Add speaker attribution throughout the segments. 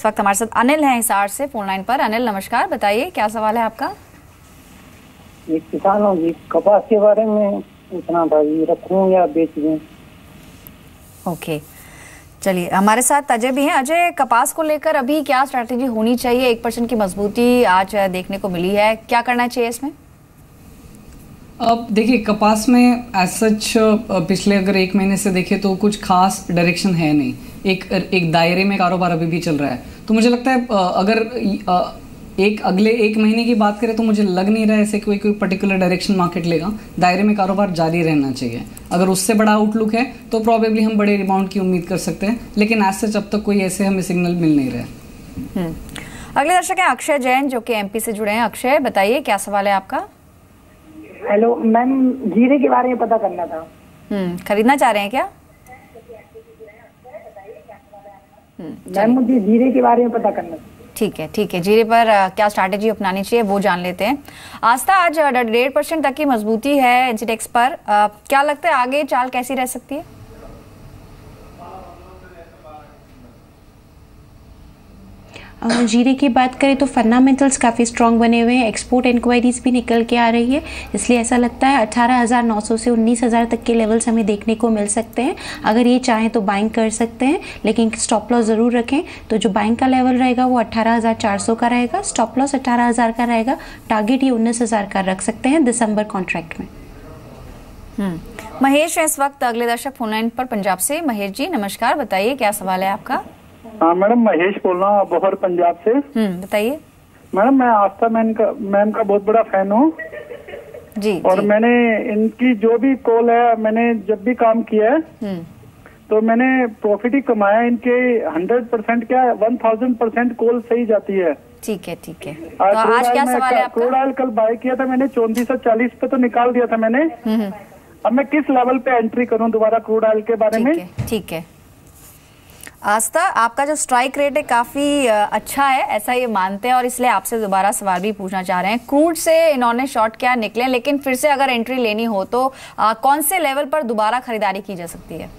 Speaker 1: इस वक्त हमारे साथ अनिल हैं हिसार से फोन लाइन पर। अनिल नमस्कार, बताइए क्या सवाल है आपका?
Speaker 2: एक किसान हूँ जी, कपास के बारे में पूछना था जी, रखूं या बेच दूं?
Speaker 1: ओके, चलिए हमारे साथ अजय भी हैं। अजय, कपास को लेकर अभी क्या स्ट्रैटेजी होनी चाहिए? 1% की मजबूती आज देखने को मिली है, क्या करना चाहिए इसमें?
Speaker 3: अब देखिए, कपास में एज सच पिछले अगर 1 महीने से देखें तो कुछ खास डायरेक्शन है नहीं। एक दायरे में कारोबार अभी भी चल रहा है। तो मुझे लगता है अगर अगले 1 महीने की बात करें तो मुझे लग नहीं रहा है ऐसे कोई पर्टिकुलर डायरेक्शन मार्केट लेगा। दायरे में कारोबार जारी रहना चाहिए। अगर उससे बड़ा आउटलुक है तो प्रॉबेबली हम बड़े रिबाउंड की उम्मीद कर सकते हैं, लेकिन एज सच अब तक कोई ऐसे हमें सिग्नल मिल नहीं रहा है।
Speaker 1: अगले दर्शक हैं अक्षय जैन, जो कि एमपी से जुड़े हैं। अक्षय, बताइए क्या सवाल है आपका?
Speaker 2: हेलो मैम, जीरे के बारे में पता करना था।
Speaker 1: खरीदना चाह रहे हैं क्या?
Speaker 2: मैम मुझे जीरे के बारे में पता करना था।
Speaker 1: ठीक है, जीरे पर क्या स्ट्रैटेजी अपनानी चाहिए वो जान लेते हैं। आस्था आज 1.5% तक की मजबूती है इंसिडेक्स पर। क्या लगता है आगे चाल कैसी रह सकती है?
Speaker 4: जीरे की बात करें तो फंडामेंटल्स काफ़ी स्ट्रांग बने हुए हैं, एक्सपोर्ट इंक्वायरीज भी निकल के आ रही है, इसलिए ऐसा लगता है 18,900 से 19,000 तक के लेवल्स हमें देखने को मिल सकते हैं। अगर ये चाहें तो बाइंग कर सकते हैं, लेकिन स्टॉप लॉस ज़रूर रखें। तो जो बाइंग का लेवल रहेगा वो 18,400 का रहेगा, स्टॉप लॉस 18,000 का रहेगा, टारगेट ये 19,000 का रख सकते हैं दिसंबर कॉन्ट्रैक्ट में।
Speaker 1: महेश है इस वक्त अगले दर्शक फोन लाइन पर पंजाब से। महेश जी नमस्कार, बताइए क्या सवाल है आपका?
Speaker 5: हाँ मैडम, महेश बोल रहा हूँ बोहर पंजाब से।
Speaker 1: बताइए
Speaker 5: मैडम, मैं आस्था मैम का बहुत बड़ा फैन हूँ
Speaker 1: जी।
Speaker 5: और मैंने इनकी जो भी कॉल है, मैंने जब भी काम किया है तो मैंने प्रॉफिट ही कमाया। इनके 100% क्या 1000% कॉल सही जाती है।
Speaker 1: ठीक है तो आज क्या सवाल है आपका?
Speaker 5: क्रूड ऑयल कल बाय किया था मैंने 3440 पे, तो निकाल दिया था मैंने। अब मैं किस लेवल पे एंट्री करूं दोबारा क्रूड ऑयल के बारे में?
Speaker 1: ठीक है आस्था, आपका जो स्ट्राइक रेट है काफी अच्छा है, ऐसा ये मानते हैं और इसलिए आपसे दोबारा सवाल भी पूछना चाह रहे हैं। क्रूड से इन्होंने शॉर्ट क्या निकले, लेकिन फिर से अगर एंट्री लेनी हो तो कौन से लेवल पर दोबारा खरीदारी की जा सकती है?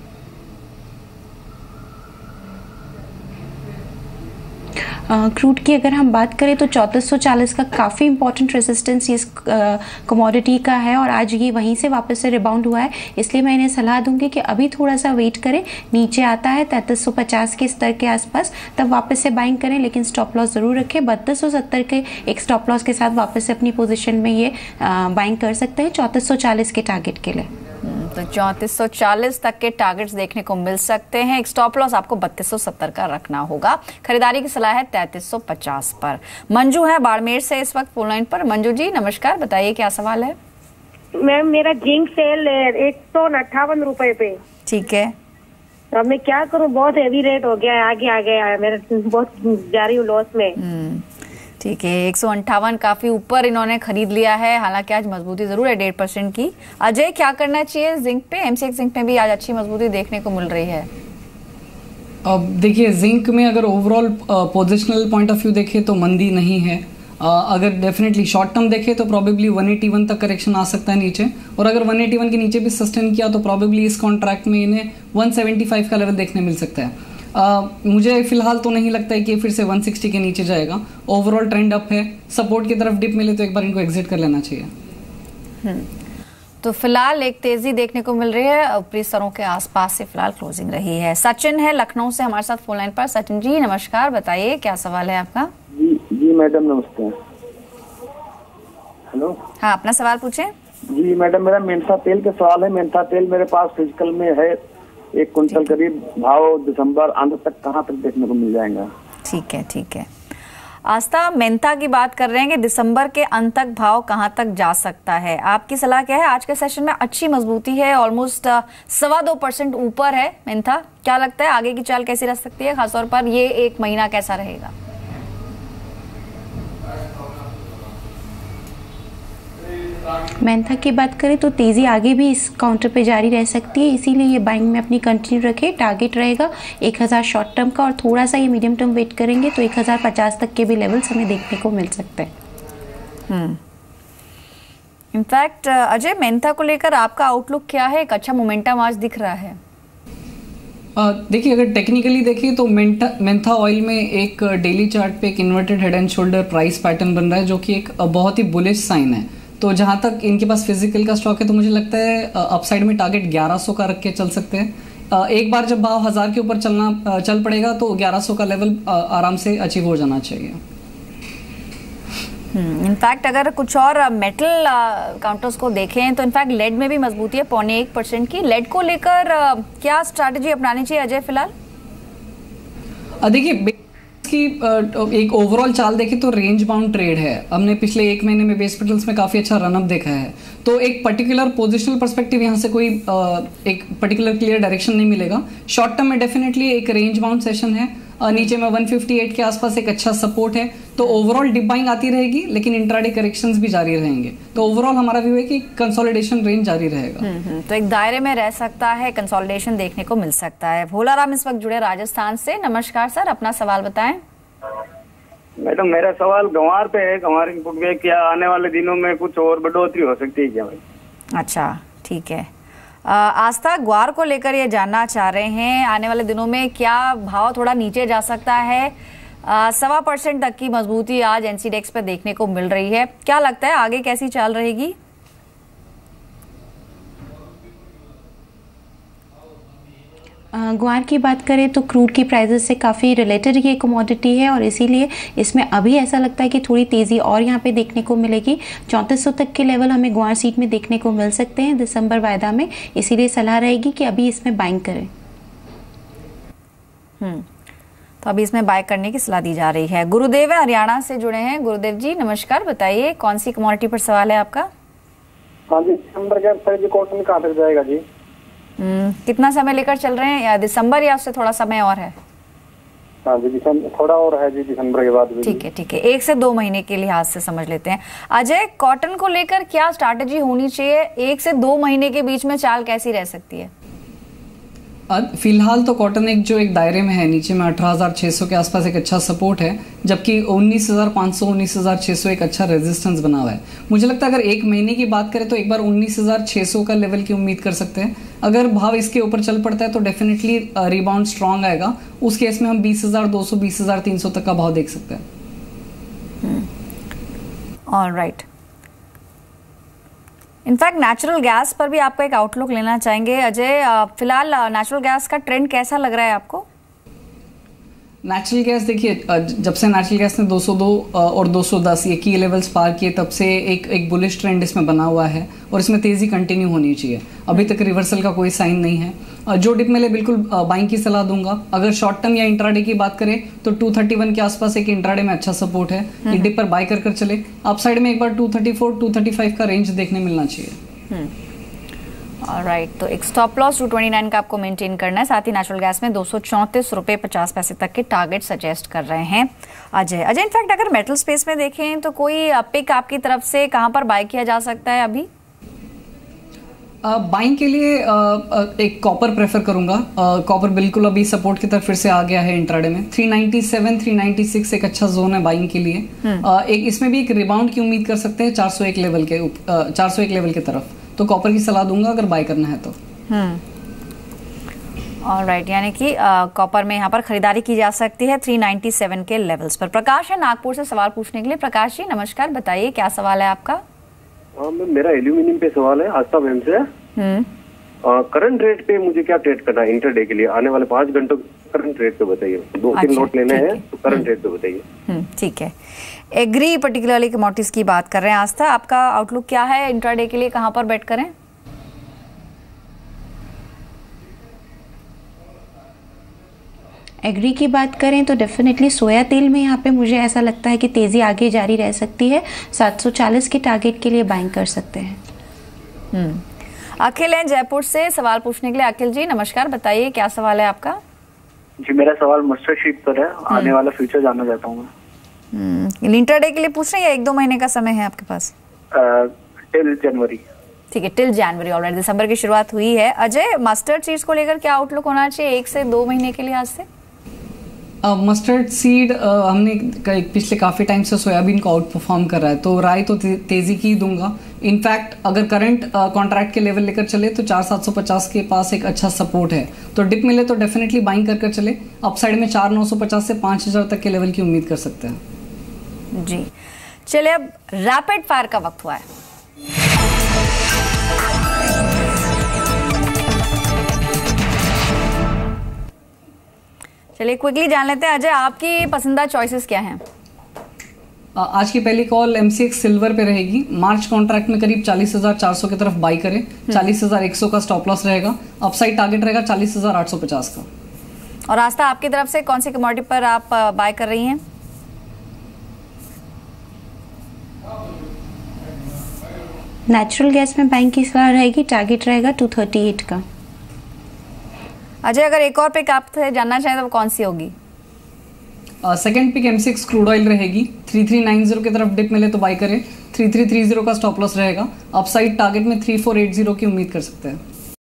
Speaker 4: क्रूड की अगर हम बात करें तो 3440 का काफ़ी इंपॉर्टेंट रेजिस्टेंस इस कमोडिटी का है और आज ये वहीं से वापस से रिबाउंड हुआ है, इसलिए मैं इन्हें सलाह दूंगी कि अभी थोड़ा सा वेट करें। नीचे आता है 3350 के स्तर के आसपास, तब वापस से बाइंग करें, लेकिन स्टॉप लॉस ज़रूर रखें। 3270 के एक स्टॉप लॉस के साथ वापस से अपनी पोजिशन में ये बाइंग कर सकते हैं 3440 के टारगेट के लिए।
Speaker 1: तो 3440 तक के टारगेट्स देखने को मिल सकते हैं। एक स्टॉप लॉस आपको 3270 का रखना होगा। खरीदारी की सलाह है 3350 पर। मंजू है बाड़मेर से इस वक्त फोन लाइन पर। मंजू जी नमस्कार, बताइए क्या सवाल है?
Speaker 6: मैम मेरा जिंक सेल है 158 रुपए पे।
Speaker 1: ठीक है,
Speaker 6: तो अब मैं क्या करूं? बहुत हेवी रेट हो गया है, आगे आ गया है, मेरा बहुत जा रही हूँ लॉस में।
Speaker 1: ठीक है, 158 काफी ऊपर इन्होंने खरीद लिया है, हालांकि आज मजबूती जरूर है 1.5% की। अजय क्या करना चाहिए जिंक पे? एमसीएक्स जिंक में भी आज अच्छी मजबूती देखने को मिल रही है।
Speaker 3: अब देखिए, जिंक में अगर overall positional point of view देखें तो मंदी नहीं है। अगर डेफिनेटली शॉर्ट टर्म देखें तो प्रॉबेबली 181 तक करेक्शन आ सकता है नीचे, और अगर 181 के नीचे भी सस्टेन किया तो प्रॉबेबली इस कॉन्ट्रैक्ट में इन्हें 175 का लेवल देखने मिल सकता है। मुझे फिलहाल तो नहीं लगता है कि फिर से 160 के नीचे जाएगा। ओवरऑल ट्रेंड अप है, सपोर्ट की तरफ डिप मिले तो एक बार इनको एग्जिट कर लेना चाहिए।
Speaker 1: तो फिलहाल एक तेजी देखने को मिल रही है, ऊपरी स्तरों के आसपास से फिलहाल क्लोजिंग रही है। सचिन है लखनऊ से हमारे साथ फोन लाइन पर। सचिन जी नमस्कार, बताइए क्या सवाल है आपका?
Speaker 7: जी मैडम नमस्ते। हेलो,
Speaker 1: हाँ अपना सवाल पूछें।
Speaker 7: जी मैडम, मेरा मेंथा तेल का सवाल है। मेंथा तेल मेरे पास फिजिकल में है 1 कुंटल करीब, भाव दिसंबर अंत तक कहाँ तक देखने को मिल जाएगा?
Speaker 1: ठीक है आस्था, मेंथा की बात कर रहे हैं कि दिसंबर के अंत तक भाव कहां तक जा सकता है? आपकी सलाह क्या है? आज के सेशन में अच्छी मजबूती है, ऑलमोस्ट 2.25% ऊपर है मेंथा। क्या लगता है आगे की चाल कैसी रह सकती है, खासतौर पर ये 1 महीना कैसा रहेगा?
Speaker 4: मेंथा की बात करें तो तेज़ी आगे भी इस काउंटर पे जारी रह सकती है, इसीलिए ये बाइंग में अपनी कंटिन्यू रखें। टारगेट रहेगा 1000 शॉर्ट टर्म का, और थोड़ा सा ये मीडियम टर्म वेट करेंगे तो 1050 तक के भी लेवल्स हमें देखने को मिल सकते हैं।
Speaker 1: इनफैक्ट अजय, मेंथा को लेकर आपका आउटलुक क्या है? एक अच्छा मोमेंटम आज दिख रहा है।
Speaker 3: देखिए, अगर टेक्निकली देखिए तो मेंथा ऑयल में एक डेली चार्ट पे एक inverted head and shoulder price pattern बन रहा है, जो कि एक बहुत ही बुलिश साइन है। तो जहां तक इनके पास फिजिकल का स्टॉक है, तो मुझे लगता है अपसाइड में टारगेट 1100 का रख के चल सकते हैं। एक बार जब भाव 1000 के ऊपर चल पड़ेगा तो 1100 का लेवल आराम से अचीव हो जाना चाहिए।
Speaker 1: इनफैक्ट अगर कुछ और मेटल काउंटर्स को देखें तो इनफैक्ट लेड में भी मजबूती है 0.1% की। लेड को लेकर क्या स्ट्रैटेजी अपनानी चाहिए अजय फिलहाल?
Speaker 3: देखिए, की एक ओवरऑल चाल देखें तो रेंज बाउंड ट्रेड है। हमने पिछले एक महीने में बेस मेटल्स में काफी अच्छा रनअप देखा है, तो एक पर्टिकुलर पोजिशनल पर्सपेक्टिव यहाँ से कोई एक पर्टिकुलर क्लियर डायरेक्शन नहीं मिलेगा। शॉर्ट टर्म में डेफिनेटली एक रेंज बाउंड सेशन है, नीचे में 158 के आसपास एक अच्छा सपोर्ट है, तो ओवरऑल डिप बाइंग आती रहेगी, लेकिन इंट्राडे करेक्शंस भी जारी रहेंगे। तो ओवरऑल हमारा व्यू है कि कंसोलिडेशन रेंज जारी रहेगा।
Speaker 1: तो एक दायरे में रह सकता है, कंसोलिडेशन देखने को मिल सकता है। भोलाराम इस वक्त जुड़े राजस्थान से। नमस्कार सर, अपना सवाल बताएं।
Speaker 8: मैडम, मेरा सवाल गंवार पे है। गंवार इनपुट में क्या आने वाले दिनों में कुछ और बढ़ोतरी हो सकती है क्या भाई?
Speaker 1: अच्छा, ठीक है। आस्था ग्वार को लेकर ये जानना चाह रहे हैं, आने वाले दिनों में क्या भाव थोड़ा नीचे जा सकता है? 1.25% तक की मजबूती आज एनसीडेक्स पे देखने को मिल रही है। क्या लगता है आगे कैसी चाल रहेगी?
Speaker 4: ग्वार की बात करें तो क्रूड की प्राइसेस से काफ़ी रिलेटेड ये कमोडिटी है और इसीलिए इसमें अभी ऐसा लगता है कि थोड़ी तेज़ी और यहाँ पे देखने को मिलेगी। 3400 तक के लेवल हमें ग्वार सीट में देखने को मिल सकते हैं दिसंबर वायदा में, इसीलिए सलाह रहेगी कि अभी इसमें बाइंग करें।
Speaker 1: तो अभी इसमें बाय करने की सलाह दी जा रही है। गुरुदेव हरियाणा से जुड़े हैं। गुरुदेव जी नमस्कार, बताइए कौन सी कमोडिटी पर सवाल है आपका?
Speaker 2: हाँ जी, दिसंबर के कॉटन कहाँ तक जाएगा जी?
Speaker 1: कितना समय लेकर चल रहे हैं, या दिसंबर या उससे थोड़ा समय और है?
Speaker 2: हाँ जी, थोड़ा और है जी, दिसंबर के बाद भी।
Speaker 1: ठीक है, ठीक है, 1 से 2 महीने के लिहाज से समझ लेते हैं। अजय, कॉटन को लेकर क्या स्ट्रैटेजी होनी चाहिए? 1 से 2 महीने के बीच में चाल कैसी रह सकती है?
Speaker 3: फिलहाल तो कॉटन एक दायरे में है, नीचे में 18,600 के आसपास एक अच्छा सपोर्ट है, जबकि 19,500 19,600 एक अच्छा रेजिस्टेंस बना हुआ है। मुझे लगता है अगर एक महीने की बात करें तो एक बार 19,600 का लेवल की उम्मीद कर सकते हैं। अगर भाव इसके ऊपर चल पड़ता है तो डेफिनेटली रिबाउंड स्ट्रांग आएगा। उस केस में हम 20,200 20,300 तक का भाव देख सकते हैं।
Speaker 1: ऑलराइट। इनफैक्ट नेचुरल गैस पर भी आपका एक आउटलुक लेना चाहेंगे अजय। फिलहाल नेचुरल गैस का ट्रेंड कैसा लग रहा है आपको?
Speaker 3: नेचुरल गैस देखिए, जब से नेचुरल गैस ने 202 और 210 ये की लेवल्स पार किए, तब से एक बुलिश ट्रेंड इसमें बना हुआ है और इसमें तेजी कंटिन्यू होनी चाहिए। अभी तक रिवर्सल का कोई साइन नहीं है। जो डिप मिले बिल्कुल बाइंग की सलाह दूंगा। अगर शॉर्ट टर्म या इंट्राडे की बात करें तो 231 के आसपास एक इंट्राडे में अच्छा सपोर्ट है, ये डिप पर बाय कर चले। अपसाइड में एक बार 234 235 का रेंज देखने मिलना चाहिए।
Speaker 1: ऑलराइट, तो एक स्टॉप लॉस 229 का आपको मेंटेन करना है। साथ ही नेचुरल गैस में 234 रुपये 50 पैसे तक के टारगेट सजेस्ट कर रहे हैं अजय। इनफैक्ट अगर मेटल स्पेस में देखें तो कोई पिक आपकी तरफ से कहां पर बाय किया जा सकता है अभी?
Speaker 3: बाइंग के लिए एक कॉपर प्रेफर करूंगा। कॉपर बिल्कुल अभी सपोर्ट की तरफ फिर से आ गया है इंट्राडे में। 397 396 एक अच्छा जोन है बाइंग के लिए। एक इसमें भी एक रिबाउंड की उम्मीद कर सकते हैं 401 लेवल के तरफ। तो कॉपर की सलाह दूंगा अगर बाय करना है तो।
Speaker 1: ऑलराइट, यानी कि कॉपर में यहाँ पर खरीदारी की जा सकती है 397 के लेवल्स पर। प्रकाश है नागपुर से सवाल पूछने के लिए। प्रकाश जी नमस्कार, बताइए क्या सवाल है आपका?
Speaker 8: मेरा एल्यूमिनियम पे सवाल है, आस्था मैम से। करंट रेट पे मुझे क्या ट्रेड करना है इंटरडे के लिए? आने वाले 5 घंटों करंट रेट पे बताइए। 2-3 नोट लेने हैं तो करंट रेट पे बताइए।
Speaker 1: ठीक है। एग्री पर्टिकुलरली कमोडिटीज की बात कर रहे हैं। आस्था, आपका आउटलुक क्या है इंट्राडे के लिए, कहां पर बेट करें?
Speaker 4: एग्री की बात करें तो डेफिनेटली सोया तेल में यहाँ पे मुझे ऐसा लगता है कि तेज़ी आगे जारी रह सकती है। 740 के टारगेट के लिए बाइंग कर सकते हैं।
Speaker 1: अखिल हैं जयपुर से सवाल पूछने के लिए। अखिल जी नमस्कार, बताइए क्या सवाल है आपका?
Speaker 9: जी, मेरा सवाल मस्टर्ड शीट पर है। आने वाला फ्यूचर जानना चाहता हूँ मैं।
Speaker 1: इंटरडे के लिए पूछ रहे हैं या 1-2 महीने का समय है आपके पास?
Speaker 9: टिल जनवरी।
Speaker 1: ठीक है, टिल जनवरी। ऑलरेडी दिसंबर की शुरुआत हुई है। अजय, मस्टर्ड सीड्स को लेकर क्या आउटलुक होना चाहिए 1 से 2 महीने के लिहाज से?
Speaker 3: मस्टर्ड सीड हमने पिछले काफ़ी टाइम से सोयाबीन को आउट परफॉर्म कर रहा है, तो राय तो तेज़ी की दूंगा। इनफैक्ट अगर करंट कॉन्ट्रैक्ट के लेवल लेकर चले तो 4750 के पास एक अच्छा सपोर्ट है, तो डिप मिले तो डेफिनेटली बाइंग कर चले। अपसाइड में 4950 से 5000 तक के लेवल की उम्मीद कर सकते हैं।
Speaker 1: जी चलिए, अब रैपिड फायर का वक्त हुआ है। चलिए क्विकली जान लेते हैं, अजय आपकी पसंदीदा चॉइसेस क्या हैं?
Speaker 3: आज की पहली कॉल MCX सिल्वर पे रहेगी। मार्च कॉन्ट्रैक्ट में करीब 40,400 की तरफ बाई करें, 40,100 का स्टॉप लॉस रहेगा। अपसाइड टारगेट रहेगा 40,850 का।
Speaker 1: और आस्था आपकी तरफ से कौन सी कमोडिटी पर आप बाय कर रही हैं?
Speaker 4: नेचुरल गैस में बाइंग की सलाह रहेगी, टारगेट रहेगा 238 का।
Speaker 1: अजय अगर एक और पिक आपसे जानना चाहें तो वो कौन सी होगी?
Speaker 3: Second pick MCX crude oil रहेगी। 3390 की तरफ डिप मिले तो बाई करें, 3330 का स्टॉप लॉस रहेगा। अपसाइड टारगेट में 3480 की उम्मीद कर सकते हैं।